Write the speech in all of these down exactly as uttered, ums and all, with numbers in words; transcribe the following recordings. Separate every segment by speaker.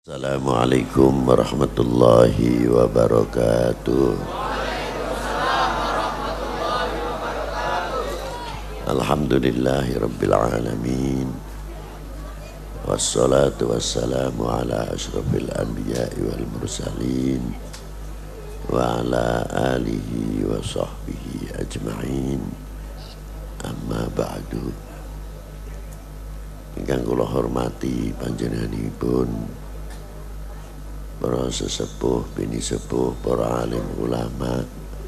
Speaker 1: Assalamualaikum warahmatullahi wabarakatuh. Alhamdulillahi rabbil alamin. Wassalatu wassalamu ala ashrafil anbiya'i wal mursalin wa ala alihi wa sahbihi ajma'in. Amma ba'du. Ingkang kula hormati panjenenganipun para sesepuh, bini sepuh, para alim ulama,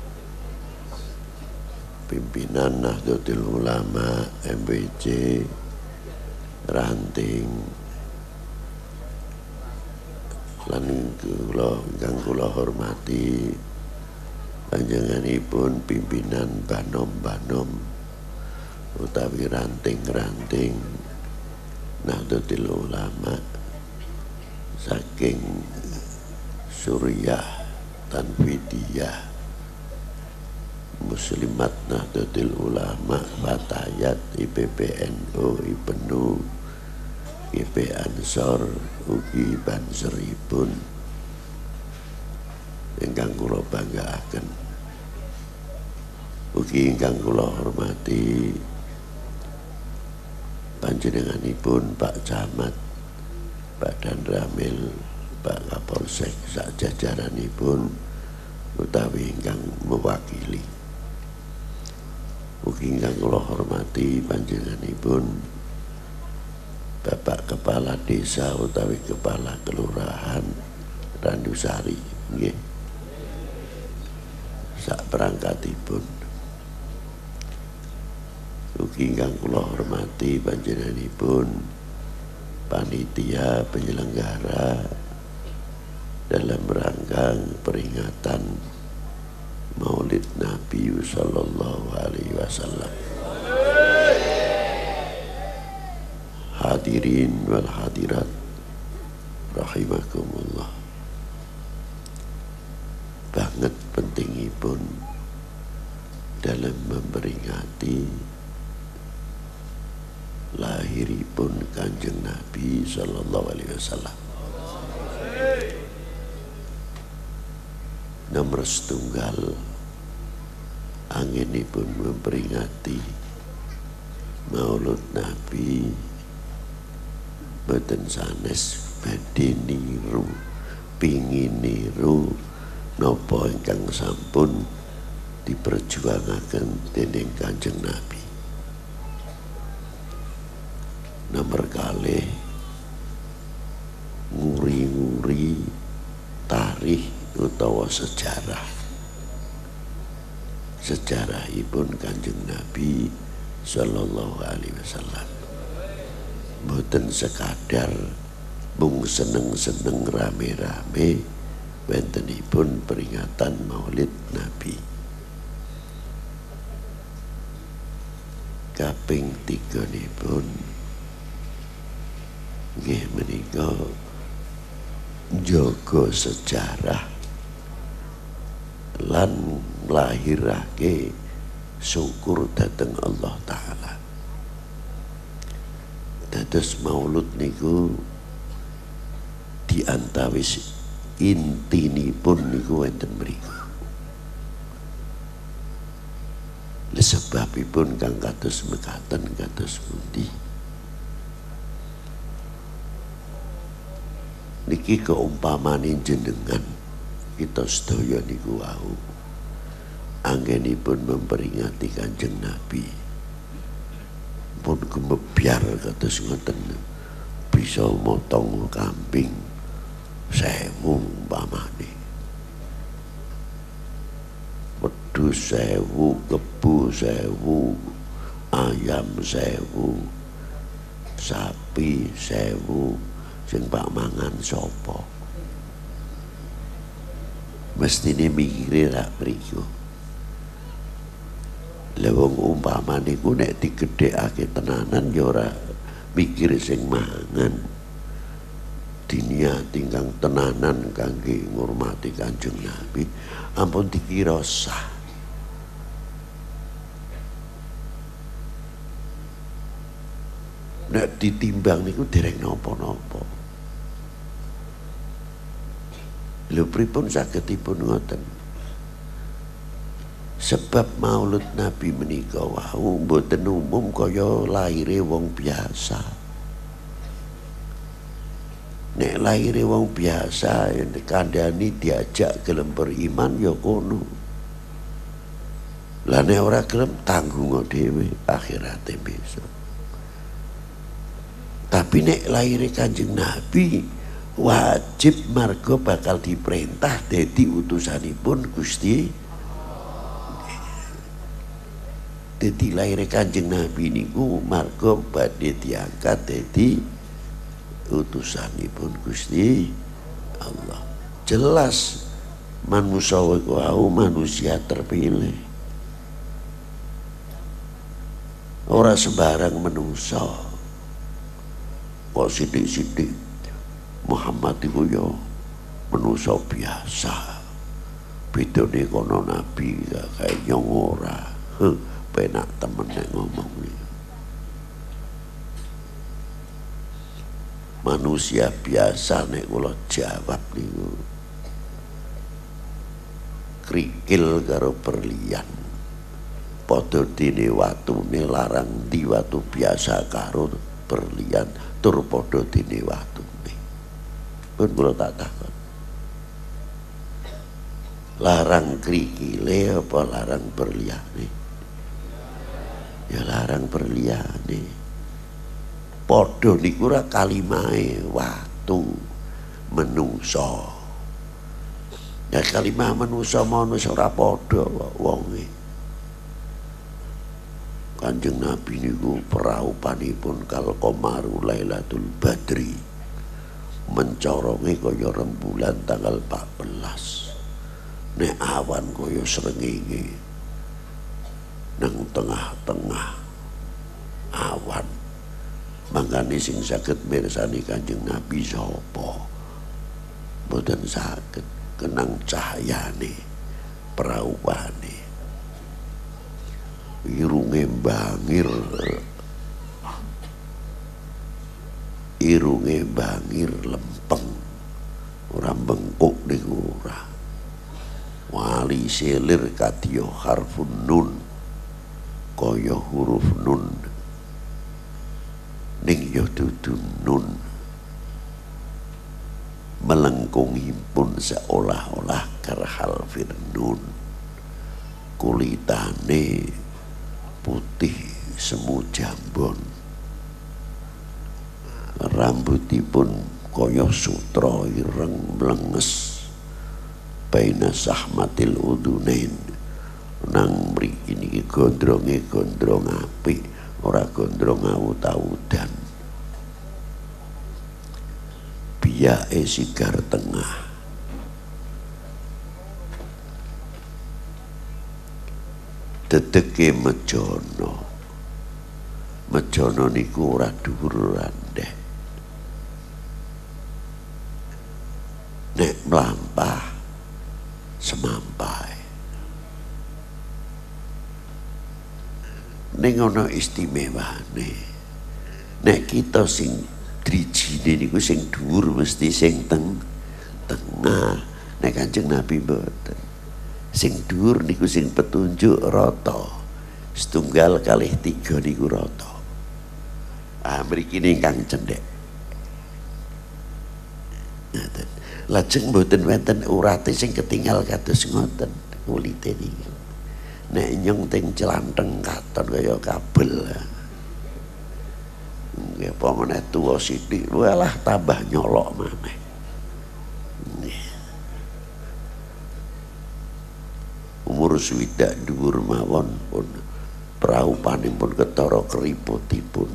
Speaker 1: pimpinan Nahdlatul Ulama M W C Ranting, lan kula ingkang kula hormati panjenenganipun pimpinan banom-banom utawi ranting-ranting Nahdlatul Ulama saking Suriah Tanfidiyah Muslimat Nahdlatul Ulama Fatayat I P B N U I P N U I P Ansor ugi banseripun ingkang kula banggaaken, ugi ingkang kula hormati panjenenganipun Pak Camat, Pak Dan Ramil, Pak Kapolsek sak jajaranipun utawi ingkang mewakili, ugi ingkang kula hormati panjenenganipun Bapak Kepala Desa utawi Kepala Kelurahan Randusari nggih sak perangkatipun, ugi ingkang kula hormati panjenenganipun panitia penyelenggara dalam rangka peringatan Maulid Nabi sallallahu alaihi wasallam. Hadirin wal hadirat rahimakumullah. Banget pentingipun dalam memperingati lahiripun Kanjeng Nabi sallallahu alaihi wasallam. Nomor setunggal anginipun memperingati Maulud Nabi boten sanes badhe niru pingin niru napa ingkang sampun diperjuangaken dening Kanjeng Nabi. Nomor kalih nguri-nguri tarikh utawa sejarah sejarahipun Kanjeng Nabi sallallahu alaihi wasallam. Boten sekadar mung seneng-seneng rame-rame wentenipun peringatan Maulid Nabi. Kaping tiganipun nggih menika njaga sejarah lan nglahirake syukur dhateng Allah Ta'ala. Dados maulud niku diantawis intinipun niku wonten mriku. Lha sebabipun kang kados mekaten kados pundi? Niki keumpamane jenengan kita sedaya niku wau anggenipun memperingati Kanjeng Nabi pun gemebyar kados ngoten, bisa motong kambing sewu umpamane, wedhus sewu, kebu sewu, ayam sewu, sapi sewu, sing pak mangan sapa? Mestine mikire rak mriku. Lah wong umpamane ku nek digedhekake tenanan ya ora mikir sing mangan. Diniati kang tenanan kangge ngurmati Kanjeng Nabi ampun dikira sah. Nek ditimbang niku dereng napa-napa. Lho pripun sagedipun ngoten? Sebab maulud Nabi menika wau mboten umum kaya laire wong biasa. Nek laire wong biasa yen kandhani diajak gelem beriman ya kono. Lah nek ora gelem tanggung dhewe akhirate besok. Tapi nek laire Kanjeng Nabi wajib marga bakal diperintah dadi utusanipun Gusti. Dadi laire Kanjeng Nabi niku marga badhe diangkat dadi utusanipun Gusti Allah. Jelas manusia wau manusia terpilih. Ora sembarang manusia. Kok sithik-sithik Muhammad iku ya manusia biasa. Bedane kono nabi kae nyong ora. Penak temen nek ngomong nih. Manusia biasa nek kula jawab niku krikil karo berlian. Padha dene watune larang di watu biasa karo berlian tur padha dene watune. Pun kula tak takon. Larang krikile apa larang berliane? Ya larang berliane. Padha niku ora kalimahe watu menungso. Ya kalimah menungso manusa ora padha wonge. Kanjeng Nabi niku praupanipun kal qamaru Lailatul Badri. Mencoronge kaya rembulan tanggal empat belas. Nek awan kaya srengenge. Nang tengah-tengah awan mangkane sing saged mirsani Kanjeng Nabi sapa mboten saged kenang cahayane praupane irunge bangir irunge bangir lempeng ora bengkok niku ora wali selir kadya harfun nun kaya huruf nun ning ya dudu nun melengkung himpun seolah-olah karhal firnun kulitane putih semu jambon rambutipun kaya sutra ireng mlenges baina sahmatil udunain. Nang mriki niki gondronge gondrong apik ora gondrong awut-awudan. Biyake sigar tengah. Dedeke mejono. Mejono niku ora dhuwur rendhek. Nek mlampah semampai. Ning ana istimewane. Nek kita sing drijine niku sing dhuwur mesti sing teng tengah. Nek Kanjeng Nabi mboten. Sing dhuwur niku sing petunjuk rata. Setunggal kalih tiga niku rata. Ah mriki ingkang cendhek. Ngaten. Lajeng mboten wonten urate sing ketinggal kados ngoten kulite niki. Nek nyong teng celanteng katon kaya kabel. Nggih apa meneh tuwa sithik walah tambah nyolok maneh. Umur swidak dhuwur mawon pun praupanipun ketara keriputipun.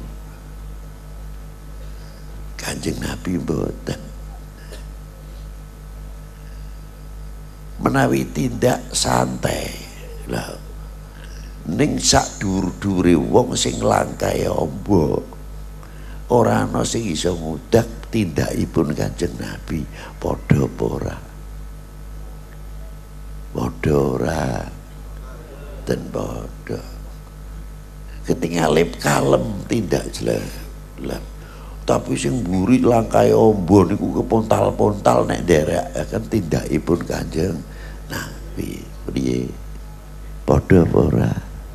Speaker 1: Kanjeng Nabi mboten. Menawi tindak santai. Lah ning sak dhuwur-dhuwure wong sing langkae amba ora ana sing iso ngudak tindakipun Kanjeng Nabi padha apa ora padha ora ten padha ketinggalip kalem tindak jelas lah Tapi sing mburi langkai ombo niku kepontal-pontal nek nderekaken tindakipun Kanjeng Nabi. Piye? Padha apa ora?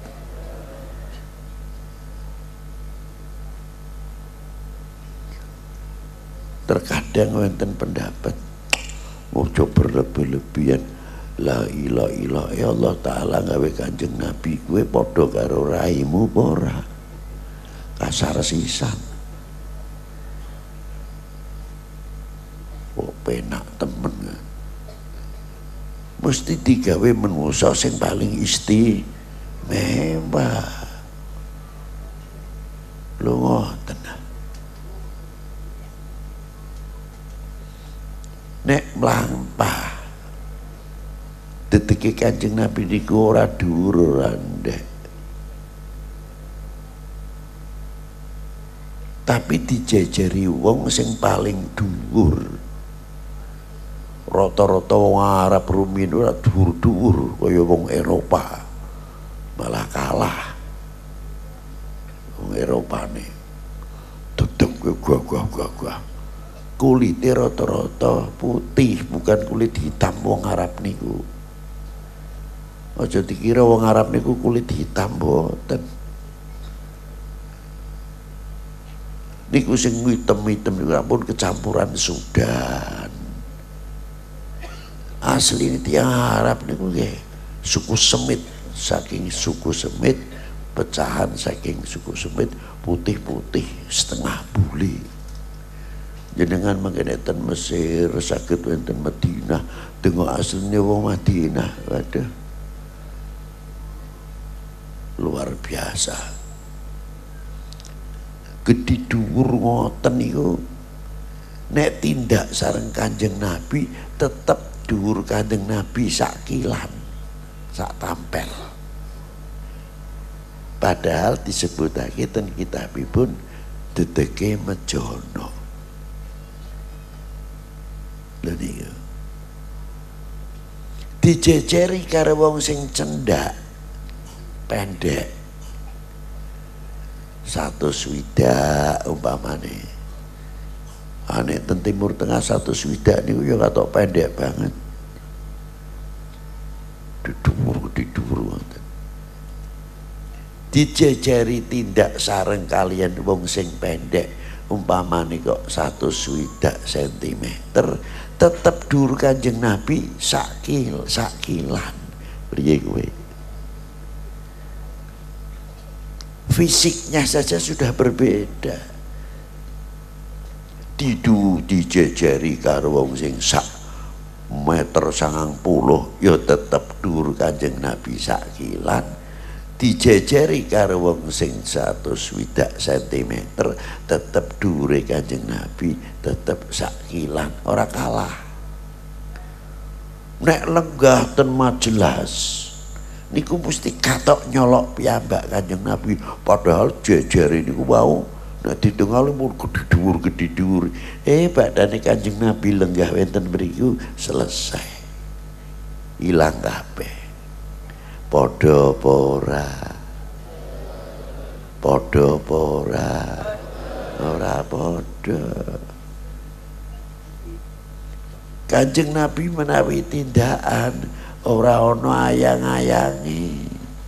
Speaker 1: Terkadang wonten pendapat ojo berlebih-lebihan. La ilaha illallah, ya Allah Ta'ala gawe Kanjeng Nabi kuwe padha karo raimu apa ora? Kasar sisan. Kok penak temen. Mesti digawe menungso sing paling istimewa. Lho ngoten. Nek mlampah deteke Kanjeng Nabi niku ora dhuwur ora ndek. Tapi dijejeri wong sing paling dhuwur. Rata-rata wong Arab rumiyin ora dhuwur-dhuwur kaya wong Eropa. Malah kalah. Wong Eropane dedeg gagah-gagah. Kulitnya rata-rata putih, bukan kulit hitam wong Arab niku. Aja dikira wong Arab niku kulit hitam mboten. Niku sing hitam-hitam niku ampun kecampuran Sudan. Asli ini tiang Arab niku nggih suku Semit, saking suku Semit, pecahan saking suku Semit, putih-putih setengah bule. Jenengan mangken enten Mesir, saged wonten Madinah, tengok asline wong Madinah. Waduh. Luar biasa. Gedhi dhuwur ngoten niku. Nek tindak sareng Kanjeng Nabi tetep dhuwur Kanjeng Nabi sak kilan, sak tampel. Padahal disebutake ten kitabipun dedeke mejono. Lha niku dijejeri karo wong sing cendak pendek satu swidak umpamane. Ane ten Timur Tengah satu swidak niku ya katok pendek banget. Didhuwur didhuwur ngoten. Dijejeri tindak sareng kalian wong sing pendek umpamane kok satu swidak sentimeter, tetep dhuwur Kanjeng Nabi sak kil, sak kilan. Priye kowe? Fisiknya saja sudah berbeda. Didu dijejeri karo wong sing sak meter sangang puluh ya tetep dhuwur Kanjeng Nabi sak kilan. Dijejeri karo wong sing satu swidak sentimeter tetep dhuwure Kanjeng Nabi tetep sak kilan, ora kalah. Nek lenggah ten majelas niku mesti katok nyolok piyambak Kanjeng Nabi, padahal jejere niku wau nek didengar mun gedhi dhuwur gedhi dhuwur. Eh badane Kanjeng Nabi lenggah wonten mriku selesai. Ilang kabeh. Padha apa ora? Padha apa ora? Ora padha. Kanjeng Nabi menawi tindakan ora ana ayang-ayangi.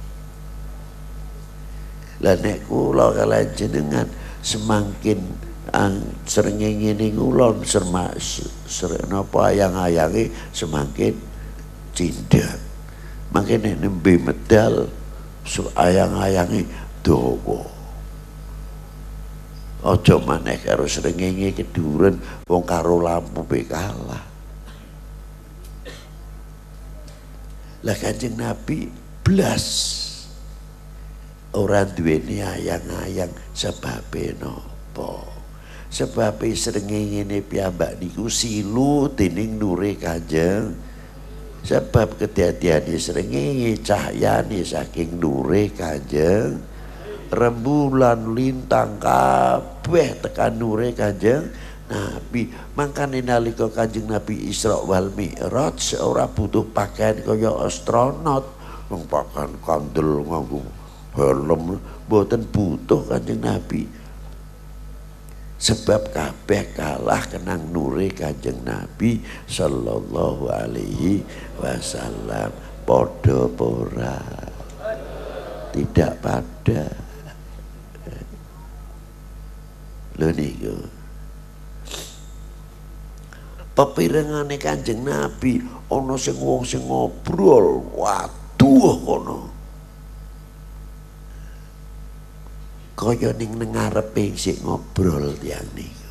Speaker 1: Lah nek kula kalian jenengan semakin ang srengenge ning kula serma napa ayang-ayangi semakin cindak. Makanya nembe medal ayang-ayangi dawa. Aja maneh karo srengenge keduren wong karo lampu pe kalah. Lah Kanjeng Nabi blas ora duweni ayang-ayang sebabe napa? Sebabe srengenge piyambak niku silu dening nure Kanjeng. Sebab kedadiane srengenge cahyane saking nure Kanjeng, rembulan lintang kabeh tekan nure Kanjeng Nabi. Mangkane nalika Kanjeng Nabi Isra wal Mi'raj ora butuh pakaian kaya astronot, wong pakaian kandel nganggo helm, mboten butuh Kanjeng Nabi. sebab kabeh kalah kenang nure Kanjeng Nabi sallallahu alaihi wasallam. Podo pora tidak pada lho niku pepirengane Kanjeng Nabi ana sing wong sing ngobrol waduh kono kaya ning ngarepe sik ngobrol tiyang niku.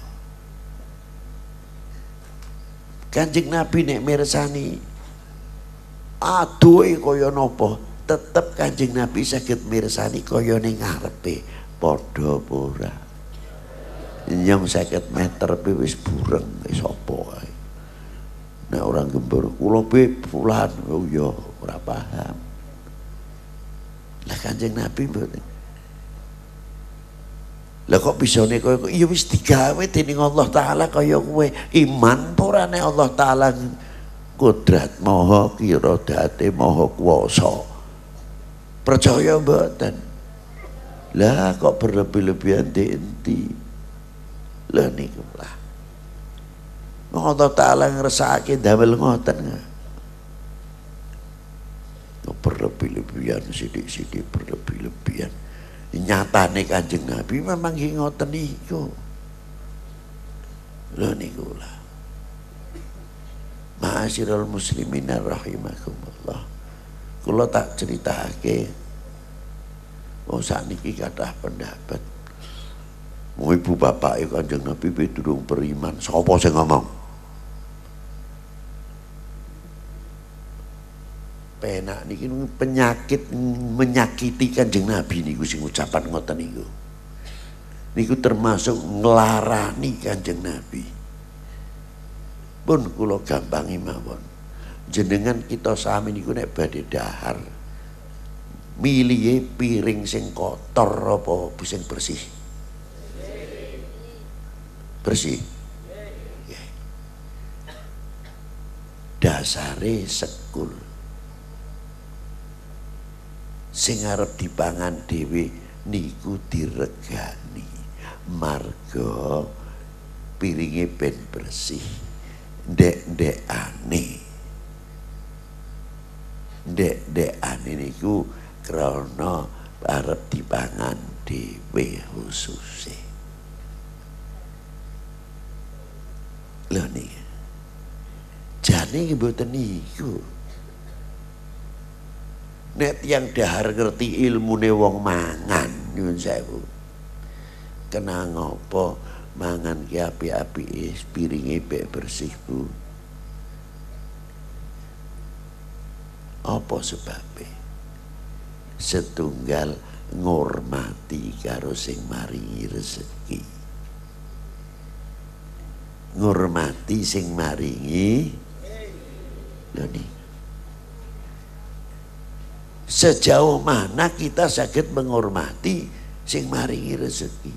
Speaker 1: Kanjeng Nabi nek mirsani aduhe kaya napa tetep Kanjeng Nabi saged mirsani kaya ning ngarepe padha apa ora. Nyong seket meter wis bureng wis apa wae. Nek orang gembur kula be fulan oh ya ora paham. Lah Kanjeng Nabi mboten. Lah kok bisane kaya ya wis digawe dening Allah taala kaya kowe iman apa ora nek Allah taala kudrat maha kirodate maha kuwasa. Percaya mboten? Lah kok berlebih-lebihan di enti. Lah niku lah. Allah taala ngersakake damel ngoten. Kok berlebih-lebihan sithik-sithik berlebih-lebihan. Nyatane Kanjeng Nabi memang ngoten niku. Lah niku lah. Ma'asyiral muslimin rahimakumullah. Kula tak critakake oh sakniki kathah pendapat. Wong ibu bapake Kanjeng Nabi durung beriman. Sapa sing ngomong? Penak niki penyakit menyakiti Kanjeng Nabi niku sing ucapan ngoten niku. Niku termasuk nglarani Kanjeng Nabi. Pun kula gampangi mawon. Jenengan kita sami niku nek badhe dahar milihe piring sing kotor apa sing bersih? Bersih. Yeah. Dasare sekul. Sing arep dipangan dhewe niku diregani. Marga piringe ben bersih. Ndek-ndekane. Ndek-ndekane niku krana arep dipangan dhewe khususe. Lho niki. Jane mboten niku. Nek tiyang dahar ngerti ilmune wong mangan nyuwun sewu. Kenang apa mangan ki apik-apike piringe bek bersih Bu. Apa sebabe? Setunggal ngormati karo sing maringi rezeki. Ngormati sing maringi lho nih. Sejauh mana kita saged menghormati sing maringi rezeki.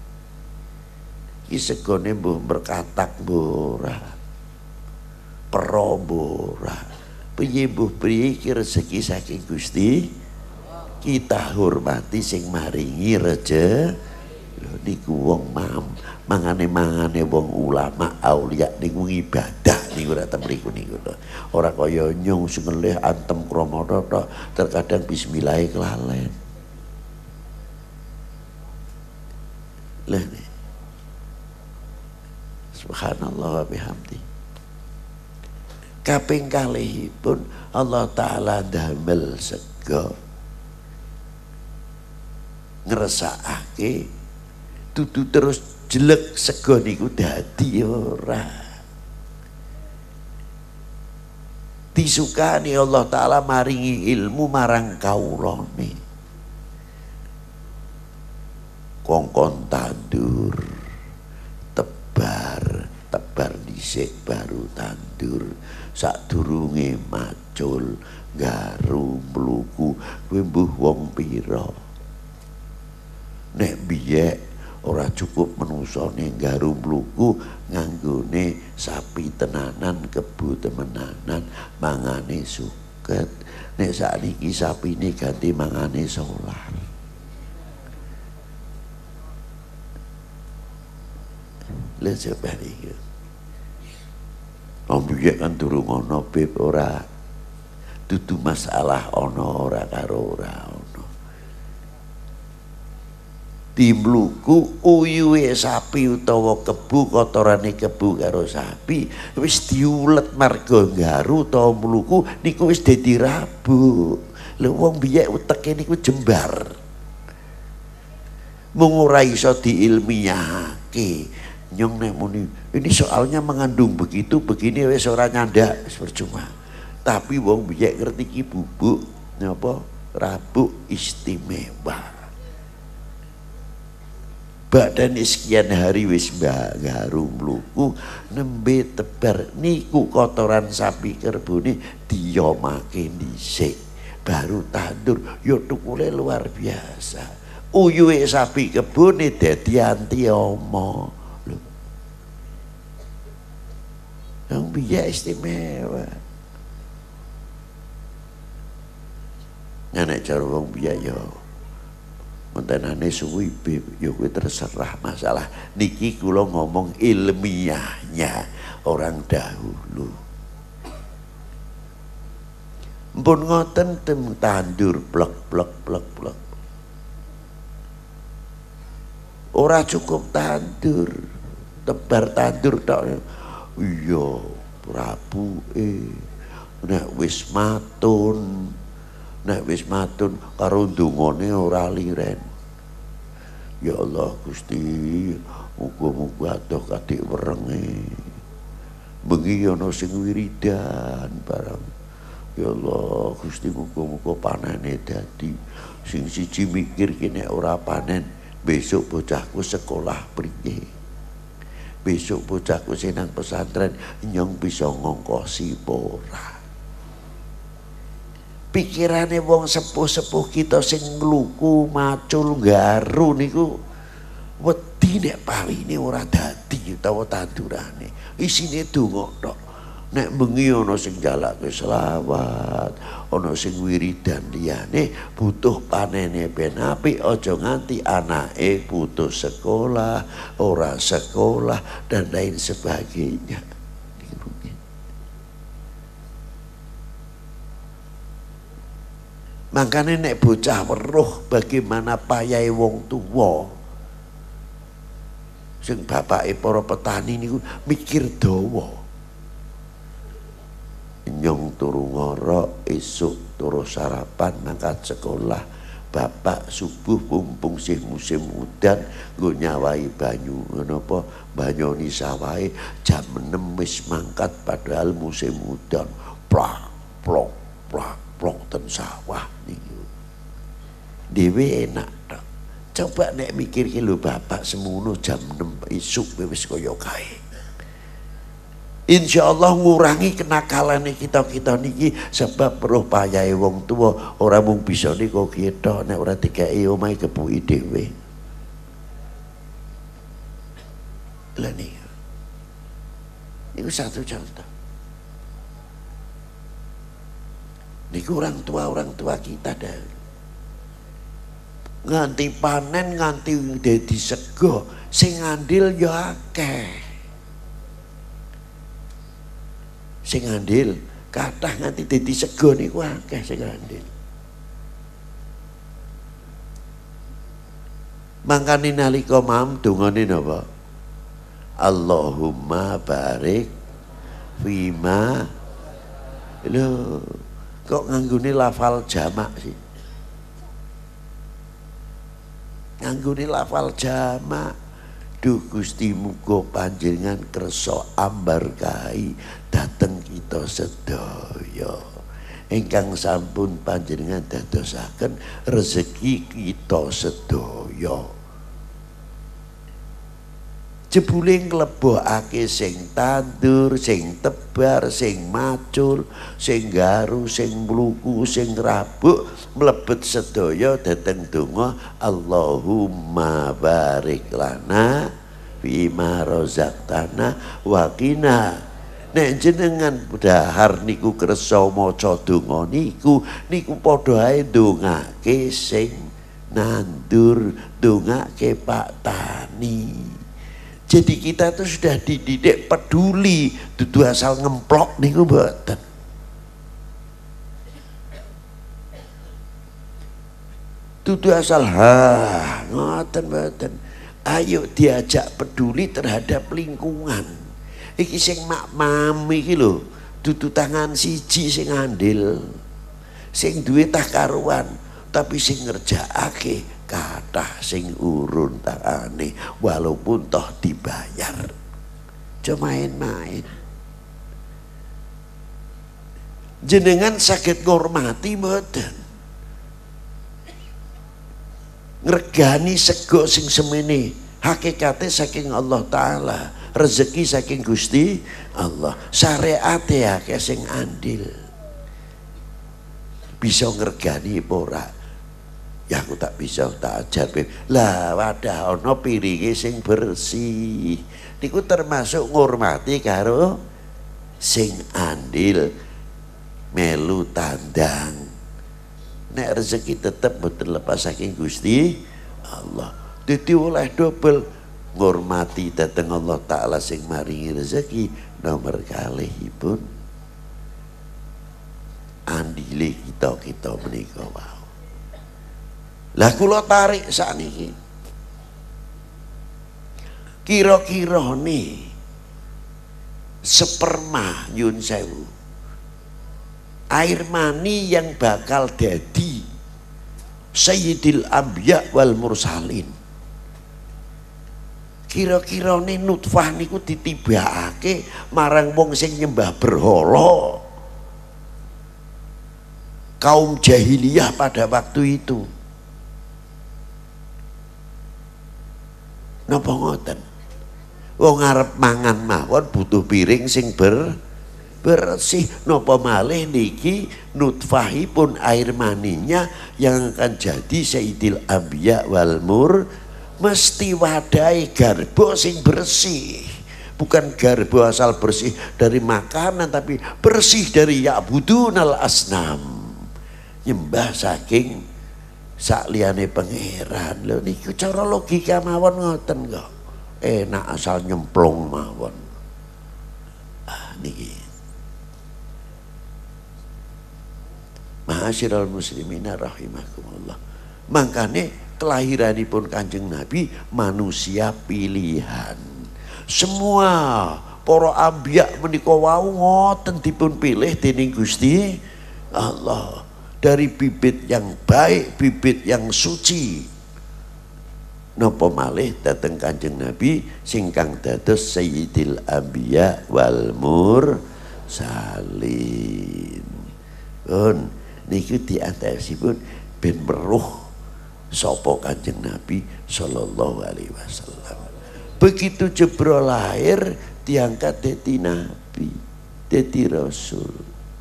Speaker 1: Ki segone mbuh berkatak mbuh ora. Pero mbuh ora. Piye mbuh priye iki rezeki saking Gusti. Kita hormati sing maringi reje. Lho niku wong mam, mangane-mangane wong ulama aulia niku ibadah niku ora temriku niku lho. Ora kaya nyung sing ngelih antem krama tok terkadang bismillah kelalen. Lha subhanallah wa bihamdi. Kaping kalihipun Allah taala damel sega ngresakake dudu terus jelek sega niku dadi ora disukani Allah taala maringi ilmu marang kawulane kongkon tandur tebar tebar dhisik baru tandur sadurunge macul garu mluku kuwi mbuh wong pira nek biye ora cukup menusane garu mluku nganggone sapi tenanan kebu temenanan mangane suket nek sakniki sapine ganti mangane solar Lha coba iki. Ambiye kan durung ana beb ora. Dudu masalah ana ora karo ora ana. Dimluku uyuhe sapi utawa kebu, kotorane kebu karo sapi wis diulet marga nggaru utawa mluku niku wis dadi rabuk. Lha wong biyen uteke niku jembar. Mung ora iso diilmiahake. Nyong nek muni ini soalnya mengandung begitu begini wis ora nyandak wis percuma. Tapi wong biyen ngerti ki bubuk napa rabuk istimewa. Badan sekian hari wis nggaru mluku nembe tebar niku kotoran sapi kerbune diomake dhisik baru tandur yo tukule luar biasa. Uyuhe sapi kebune dadi anti omo lho. Yang biaya istimewa. Nek cara wong biaya mentenane suwi beb yo kuwi terserah masalah niki kula ngomong ilmiahnya orang dahulu. Mpun ngoten tem tandur blek blek blek blek. Ora cukup tandur, tebar tandur tok. Iya, rabuke nek wis matun nek wis matun karo ndongane ora liren. Ya Allah Gusti, muga-muga adoh kadik werenge. Bengi ana sing wiridan barang. Ya Allah Gusti, muga-muga panene dadi. Sing siji mikir ki nek ora panen besok bocahku sekolah priye. Besok bocahku sing nang pesantren nyong bisa ngongkosi apa ora. Pikirane wong sepuh-sepuh kita sing ngluku macul nggaru niku wedi nek pawine ora dadi utawa tandurane isine donga tok. Nek bengi ana sing jalake selawat, ana sing wiridan liyane butuh panene ben apik, aja nganti anake putus sekolah, ora sekolah dan lain sebagainya. Makanya nek bocah weruh bagaimana payahe wong tuwa. Sing bapake para petani niku mikir dawa. Nyong turu ngorok, esuk turu sarapan mangkat sekolah. Bapak subuh mumpung sih musim udan nggo nyawahi banyu ngono apa banyoni sawahe jam enam wis mangkat padahal musim udan. Plak plok plak plok ten sawah niku. Dhewe enak tok. Coba nek mikir ki lho bapak semono jam enam isuk wis kaya kae. Insyaallah ngurangi kenakalane kita-kita niki sebab roh payahe wong tua ora mung bisa niku kita nek ora dikeki omahe kebuki dhewe. Lah niku. Niku satu contoh. Niku orang tua-orang tua kita dahulu. Nganti panen nganti dadi sego sing andil ya akeh. Sing andil kathah nganti dadi sego niku akeh sing andil. Mangkane nalika mam dongane napa? Allahumma barik fima. Lho, kok nganggone lafal jamak sih? Nganggone lafal jamak. Duh Gusti muga panjenengan kersa ambarkahi dhateng kita sedaya. Ingkang sampun panjenengan dadosaken rezeki kita sedaya. Jebule nglebokake sing tandur, sing tebar, sing macul, sing garu, sing mluku, sing rabuk mlebet sedaya dhateng donga Allahumma barik lana fima razaqtana wa qina. Nek jenengan dahar niku kersa maca donga niku niku padha ae ndongake sing nandur, ndongake Pak Tani. Jadi kita tuh sudah dididik peduli, dudu asal ngemplok niku mboten. Dudu asal ha ngoten mboten. Ayo diajak peduli terhadap lingkungan. Iki sing mak mami iki lho, dudu tangan siji sing andil. Sing duwe tak karuan, tapi sing ngerjakake kathah sing urun tangane walaupun toh dibayar. Cuma main-main. Jenengan sakit ngormati mboten? Ngregani sego sing semene, hakikate saking Allah Ta'ala, rezeki saking Gusti Allah, syariate akeh sing andil. Bisa ngregani apa ora? Ya aku tak bisa tak ajar. Lah wadah ana piringe sing bersih. Niku termasuk ngurmati karo sing andil melu tandang. Nek rezeki tetep mboten lepas saking Gusti Allah. Dadi oleh dobel ngurmati dhateng Allah Ta'ala sing maringi rezeki. Nomor kalihipun andile kita-kita menika wae. Lah kula tarik sakniki. Kira-kira nih sperma nyun sewu, air mani yang bakal dadi Sayyidil Anbiya wal Mursalin. Kira-kira nih nutfah niku ditibakake marang wong sing nyembah berhala, kaum jahiliyah pada waktu itu. Napa ngoten? Wong arep mangan mawon butuh piring sing ber bersih. Napa malih niki nutfahipun air maninya yang akan jadi Sayyidil Anbiya wal Mur, mesti wadai garbo sing bersih. Bukan garbo asal bersih dari makanan, tapi bersih dari ya'budunal asnam, nyembah saking sakliyane pangeran. Lho niku cara logika mawon ngoten kok. Enak asal nyemplung mawon. Ah niki. Ma'asyiral muslimina rahimakumullah. Mangkane kelahiranipun Kanjeng Nabi manusia pilihan. Semua para anbiya menika wau ngoten dipun pilih dening Gusti Allah. Dari bibit yang baik, bibit yang suci. Napa malih dateng Kanjeng Nabi singkang dados Sayyidil Anbiya wal Mursalin. Pun niku diantaresipun ben weruh sapa Kanjeng Nabi sallallahu alaihi wasallam. Begitu Jibril lahir diangkat dadi nabi, dadi rasul.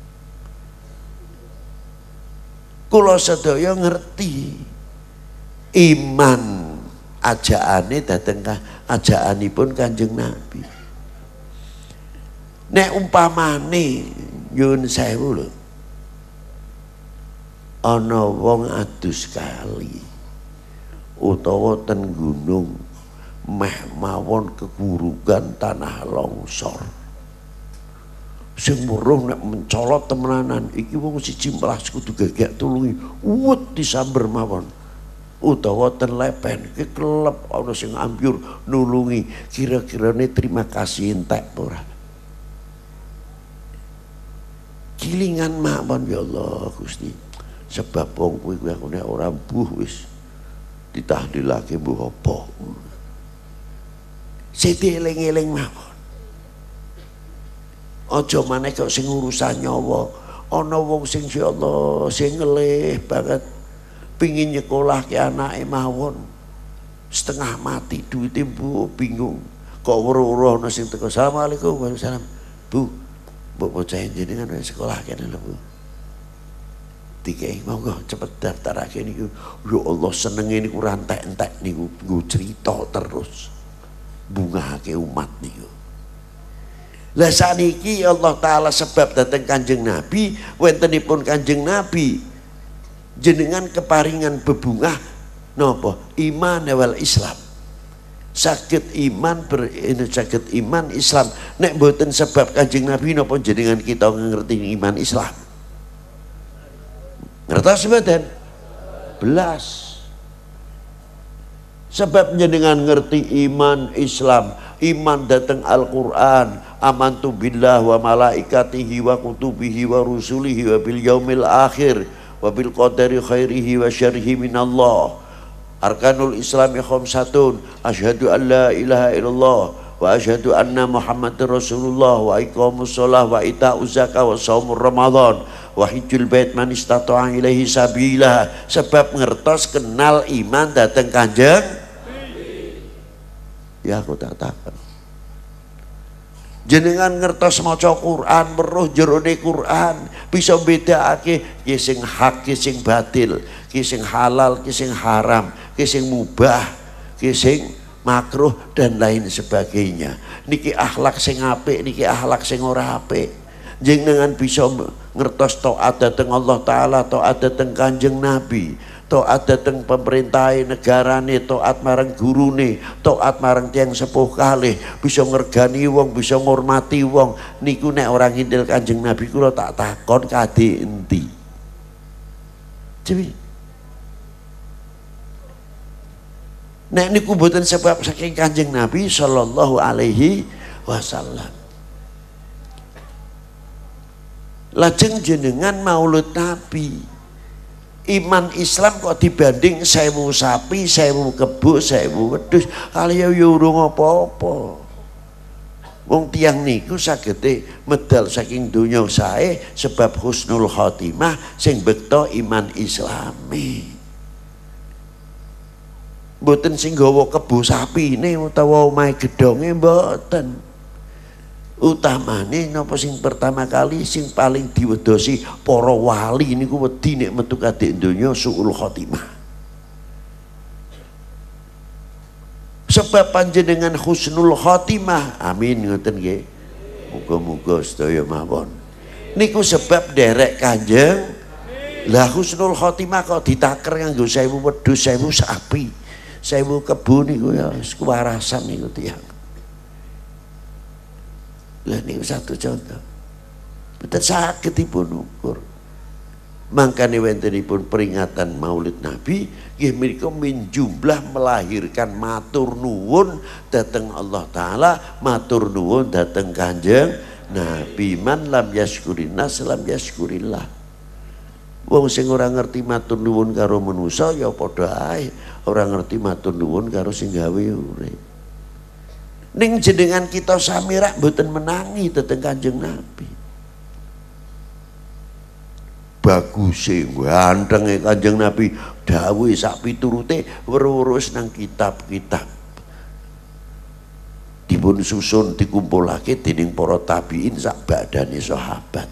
Speaker 1: Kula sedaya ngerti iman ajaane dhateng ajaanipun Kanjeng Nabi. Nek umpamane nyuwun sewu lho, ana wong adus kali utawa ten gunung meh mawon kegurugan tanah longsor, sing muruh nek mencolot temenanan iki wong siji melas kudu gegek tulungi uwet disamber mawon, utawa ten lepen iki kelep ana sing ambyur nulungi, kira-kirane terima kasih entek ora? Kilingan mawon ya Allah Gusti, sebab wong kuwi kuwi aku nek ora mbuh wis ditahlilake mbuh apa. Sithik eling-eling mawon. Aja maneh kok sing urusan nyawa. Ana wong sing insyaallah sing ngelih banget pengin nyekolahke anake mawon. Setengah mati duwite Bu bingung. Kok weruh-weruh ana sing teko. Assalamualaikum warahmatullahi wabarakatuh. Bu, mbok bocah jenengan wis sekolah kene lho Bu. Dikei monggo cepet daftarake niku. Ya Allah senenge niku ora entek-entek niku nggo cerita terus. Bungahake umat niku. Lah saniki Allah Ta'ala sebab dateng Kanjeng Nabi, wentenipun Kanjeng Nabi jenengan keparingan bebungah napa? Iman wal Islam. Sakit iman ber sakit iman Islam nek mboten sebab Kanjeng Nabi napa jenengan kita ngerti iman Islam? Ngertos mboten? Belas. Sebab jenengan ngerti iman Islam, iman datang Al-Qur'an, amantu billah wa malaikatihi wa kutubihi wa rusulihi wa bil yaumil akhir wa bil qadari khairihi wa syarrihi minallah. Arkanul Islami khamsatun, asyhadu an la ilaha illallah wa asyhadu anna Muhammadar Rasulullah wa iqamus shalah wa ita'uz zakah wa shaumur Ramadan wa hijjul bait man istata'a ilaihi sabila. Sebab ngertos kenal iman datang Kanjeng. Ya aku tak takon. Jenengan ngertos maca Quran, weruh jerone Quran, bisa bedakake ki sing hak, ki sing batil, ki sing halal, ki sing haram, ki sing mubah, ki sing makruh dan lain sebagainya. Niki akhlak sing apik, niki akhlak sing ora apik. Jenengan bisa ngertos taat dhateng Allah taala, taat dhateng Kanjeng Nabi, taat dhateng pemerintahe negarane, taat marang gurune, taat marang tiyang sepuh kalih, bisa ngergani wong, bisa ngurmati wong. Niku nek ora ngintil Kanjeng Nabi kula tak takon kadhe endi? Jadi nek niku mboten sebab saking Kanjeng Nabi sallallahu alaihi wasallam. Lajeng jenengan maulud Nabi, iman Islam kok dibanding sewu sapi, sewu kebo, sewu wedhus, kaliya yo urung apa-apa. Wong tiyang niku sagete medal saking donya sae sebab husnul khotimah sing bekta iman Islami. Mboten sing gawa kebo sapine utawa omahe gedhonge mboten. Utamane napa sing pertama kali sing paling diwedosi para wali niku wedi nek metu kadek donya suul khotimah. Sebab panjenengan husnul khotimah, amin ngoten nggih. Muga-muga sedaya mawon. Niku sebab derek Kanjeng. Lah husnul khotimah kok ditaker nganggo sewu wedhus, sewu sapi, sewu kebo niku ya kewarasan niku tiyang. Lah ini satu contoh. Betul sakit dipun ukur. Mangkane wontenipun peringatan Maulid Nabi nggih menika min jumlah melahirkan matur nuwun dhateng Allah taala, matur nuwun dhateng Kanjeng Nabi. Man lam yaskurinna salam yaskurillah. Wong sing ora ngerti matur nuwun karo manusa ya padha ae ora ngerti matur nuwun karo sing gawe urip. Ning jenengan kita samirak mboten menangi dhateng Kanjeng Nabi. Baguse gantenge Kanjeng Nabi dawuh sak piturute weruh-weruh nang kitab-kitab. Dipun susun dikumpulake dening para tabiin sak badane sahabat.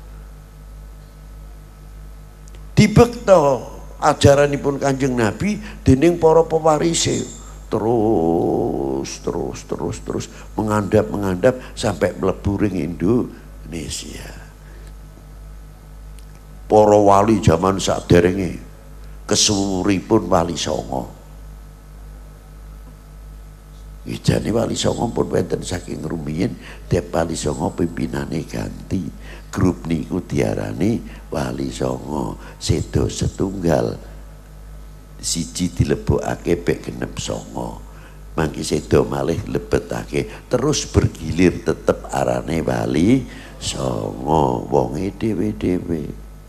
Speaker 1: Dibekta ajaranipun Kanjeng Nabi dening para pewarise. Terus, terus, terus, terus mengandap, mengandap sampai mlebu ring Indonesia. Para wali zaman saderenge kesuwuripun Wali Songo. Ijane Wali Songo pun wonten saking rumiyin, tiap Wali Songo pimpinane ganti. Grup niku diarani Wali Songo, sedo setunggal. Siji dilebokake pek genep songo, mangki sedo malih lebetake, terus bergilir tetep arane Wali Songo, wonge dhewe-dhewe.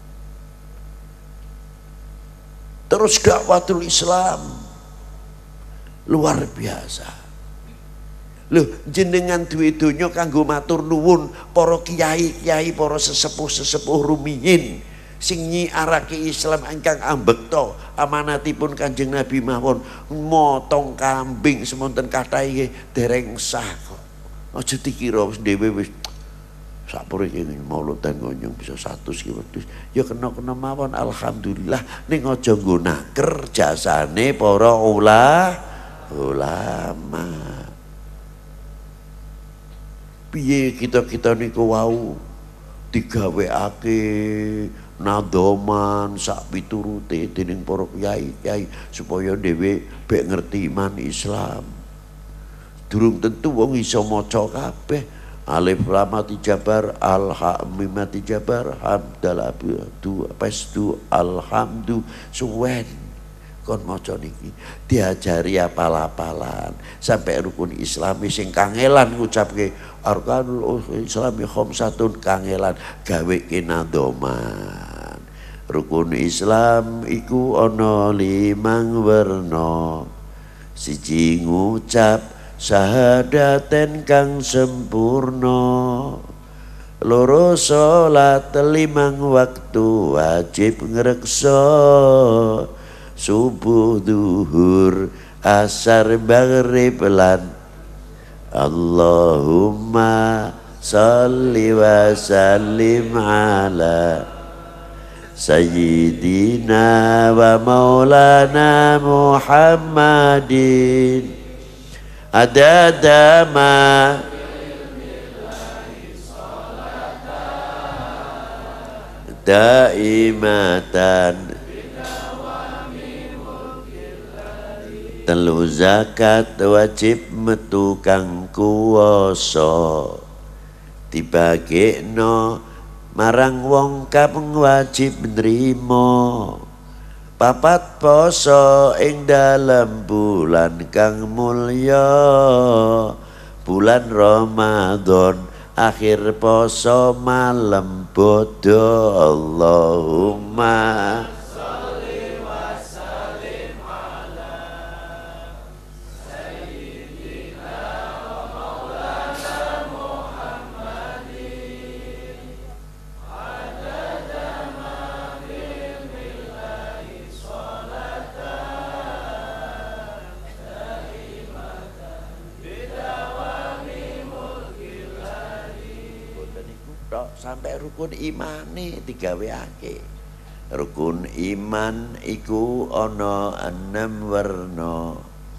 Speaker 1: Terus dakwatul Islam luar biasa. Loh, jenengan duwe donya kanggo matur nuwun para kiai-kiai, para sesepuh-sesepuh rumiyin sing nyiarake Islam ingkang ambekta amanatipun Kanjeng Nabi mawon, motong kambing semonten kathah dereng sah kok. Aja dikira wis dhewe wis sapure kene mauludan ngonyong bisa seratus ki wedhus. Ya kena-kena mawon alhamdulillah, ning aja nggo naker jasane para ula ulama. Piye kita-kita niku wau digaweake nadoman sak piturute dening para kiai-kiai supaya dhewe bek ngerti iman Islam. Durung tentu wong iso maca kabeh. Alif lam mati jabar, al ha mim mati jabar, hamdal abdu pestu alhamdu suwen kon maca niki diajari apal-apalan sampai rukun islami sing kangelan ngucapke arkanul islami khamsatun kangelan gawe kinadoman. Rukun Islam iku ana limang werna, siji ngucap syahadaten kang sempurna, loro salat limang waktu wajib ngreksa, subuh duhur asar maghrib lan Allahumma sholli wa sallim ala sayyidina wa maulana Muhammadin adada ma daimatan telu zakat wajib metu kang kuwasa dibagekno marang wong kang wajib nrimo. Papat poso ing dalam bulan kang mulya, bulan Ramadan akhir poso malam bodo. Allahumma sholli wa sallim ala sayyidina wa maulana Muhammadin adada ma fil millahi sholatan daimatan bidawami mulkil hadi. Boten iku tok sampai rukun imane digaweake. Rukun iman iku ana enam werna,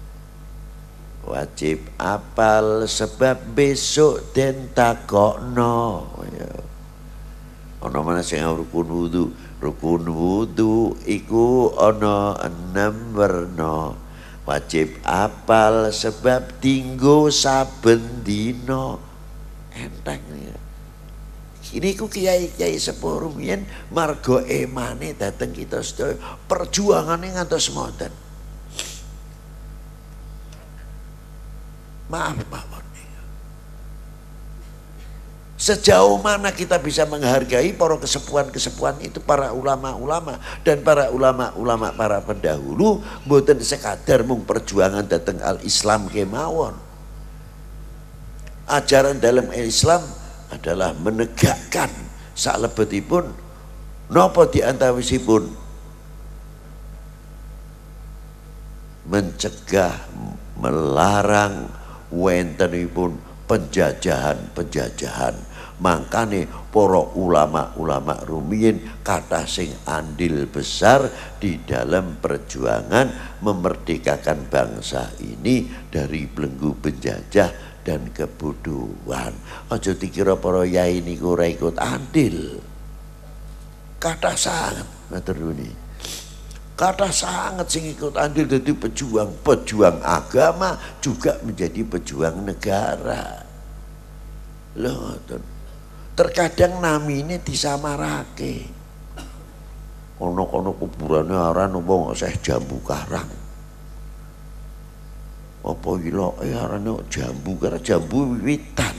Speaker 1: wajib apal sebab besok den takokno. Ana mana sing rukun wudu. Rukun wudu iku ana enam werna, wajib apal sebab tinggo saben dina. Enteng ya. Ini ku kiai-kiai sepuh rumiyin marga emane dateng kita sedaya perjuangane ngantos moten. Maaf mawon. Sejauh mana kita bisa menghargai para kesepuhan-kesepuhan itu, para ulama-ulama dan para ulama-ulama para pendahulu mboten sekadar mung perjuangan dateng al-Islam kemawon. Ajaran dalam Islam adalah menegakkan salebetipun napa diantawisipun mencegah, melarang wentenipun penjajahan-penjajahan. Mangkane para ulama-ulama rumiyin kathah sing andil besar di dalam perjuangan memerdekakan bangsa ini dari belenggu penjajah dan kebodohan. Aja dikira para yai niku ora ikut andil. Kathah sangat matur nuwun. Kathah sangat sing ikut andil dadi pejuang, pejuang agama juga menjadi pejuang negara. Lho, terkadang namine disamarake. Ono-ono kuburane aran apa Syekh Jambu Karang. Apa ilo eh arane jambu, karena jambu wiwitan.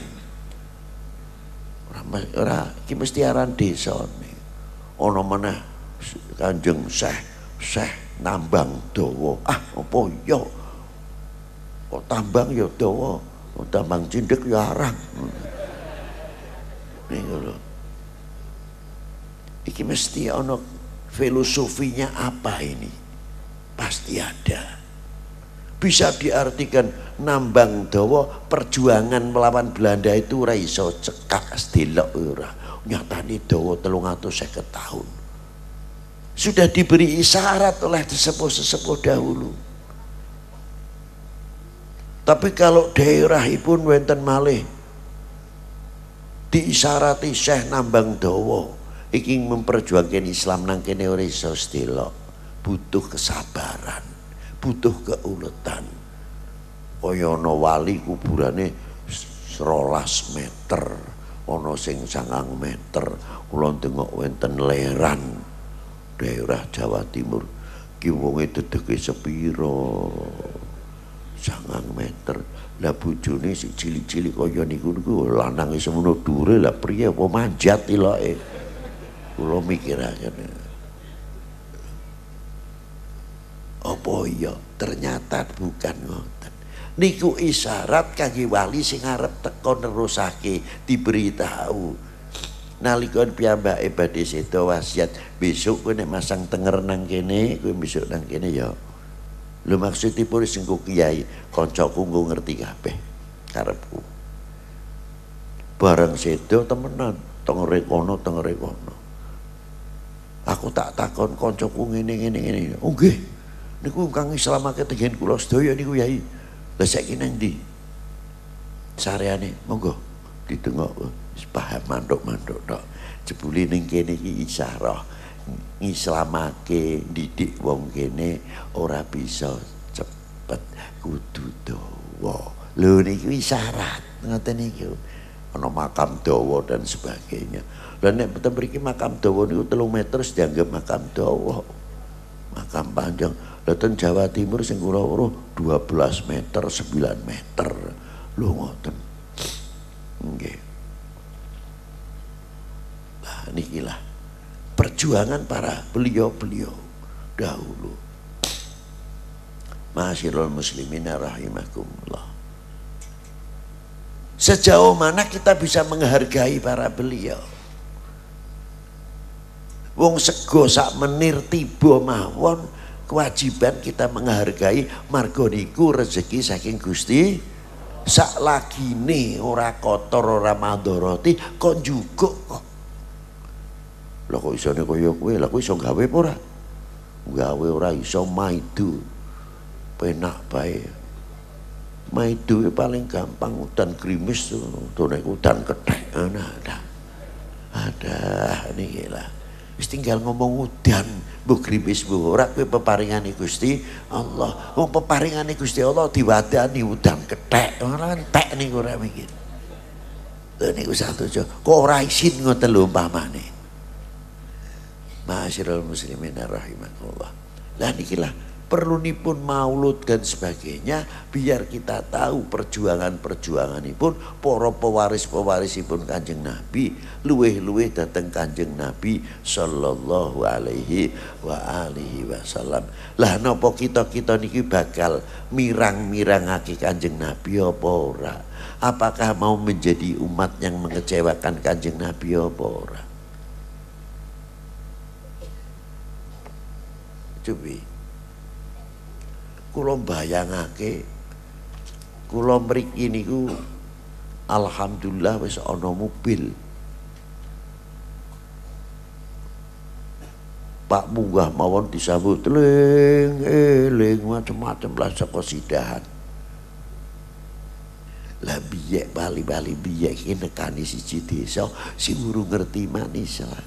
Speaker 1: Ora ora iki mesti aran desane. Ana meneh Kanjeng Syekh Syekh Nambang Dawa. Ah apa ya? Kok tambang ya dawa, tambang cindek ya arang. Niku lho. Iki mesti ana filosofinya apa ini? Pasti ada. Bisa diartikan Nambang Dawa perjuangan melawan Belanda itu ora iso cekak sedelok ora. Nyatane dawa telung atus seket tahun. Sudah diberi isyarat oleh sesepuh-sesepuh dahulu. Tapi kalau daerahipun wonten malih diisyarati Syekh Nambang Dawa iki memperjuangkan Islam nang kene ora iso sedelok. Butuh kesabaran, butuh keuletan. kaya ana wali kuburane serolas meter, ana sing sangang meter. Kula ndengok wonten Leran daerah Jawa Timur ki wonge dedeke sepiro sangang meter. Lah bojone sik cilik-cilik kaya niku niku lanange semono dhuwure, lah priye apa manjat iloke. Kula mikiraken apa iya ternyata bukan ngoten. Niku isyarat kangge wali sing arep teka nerusake diberitahu. Nalika piyambake badhe seda wasiat, besok kowe nek masang tenger nang kene, kowe besok nang kene ya. Lho maksudipun sing kiai, kancaku nggo ngerti kabeh karepku. Bareng seda temenan, tengere kono tengere kono. Aku tak takon kancaku ngene ngene ngene. Oh nggih. Niku kang islamake tenggen kula sedaya niku Yai. Lah saiki nang ndi? Sareane monggo ditengok wis paham manduk-manduk tok. Jebule ning kene iki isyarah ngislamake didik wong kene ora bisa cepet kudu dawa. Lho niku isyarat ngoten niku. Ana makam dawa dan sebagainya. Lah nek mboten mriki makam dawa niku telung meter dianggap makam dawa. Makam panjang. Lah ten Jawa Timur sing kula weruh dua belas meter, sembilan meter. Lho ngoten. Nggih. Lah nikilah perjuangan para beliau-beliau dahulu. Ma'asyiral muslimin rahimakumullah. Sejauh mana kita bisa menghargai para beliau? Wong sego sak menir tiba mawon, kewajiban kita menghargai marga niku rezeki saking Gusti. Sak lagine ora kotor ora mandharati kok njukuk kok. Lah kok isone kaya kowe, lah kowe iso gawe apa ora? Gawe ora iso maidu. Penak bae. Maidu paling gampang udan grimis tuh, nek udan kethek ana ada. Ada niki lah. Wis tinggal ngomong udan, mbok grimis mbok ora kowe peparingane Gusti Allah. Wong peparingane Gusti Allah diwadani udan kethek, ora entek niku ora mikir. Lha niku satu aja. Kok ora isin ngoten lho umpamane. Ma'asyiral muslimin rahimakumullah. Lah nikilah perlunipun maulud dan sebagainya biar kita tahu perjuangan-perjuanganipun para pewaris-pewarisipun Kanjeng Nabi luweh-luweh dateng Kanjeng Nabi sallallahu alaihi wa alihi wasallam. Lah napa kita-kita niki bakal mirang-mirangake Kanjeng Nabi apa ora? Apakah mau menjadi umat yang mengecewakan Kanjeng Nabi apa ora? Coba kula bayangake kula mriki niku alhamdulillah wis ana mobil. Pak munggah mawon disambut eling eling macam-macam lah saka sidahan. Lah biyek bali-bali biyek iki nekani siji desa sing urung ngerti manis lah.